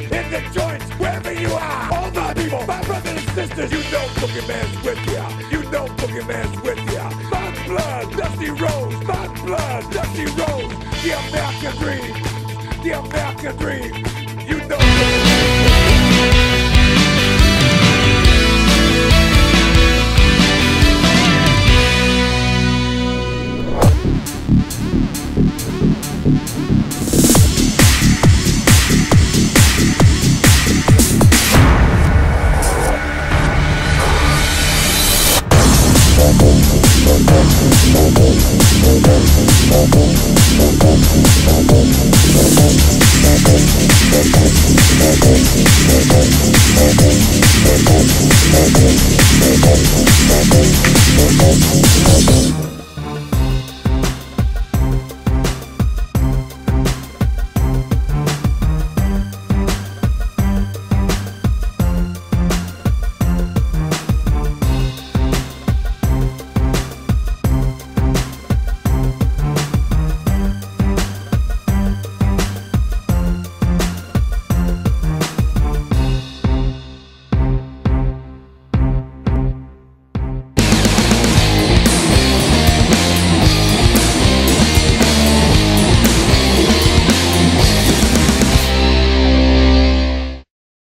in the joints, wherever you are. All my people, my brothers and sisters, you know Boogie Man's with ya. You know Boogie Man's with ya. My blood, Dusty Rose. My blood, Dusty Rose. The American dream. The American dream. You know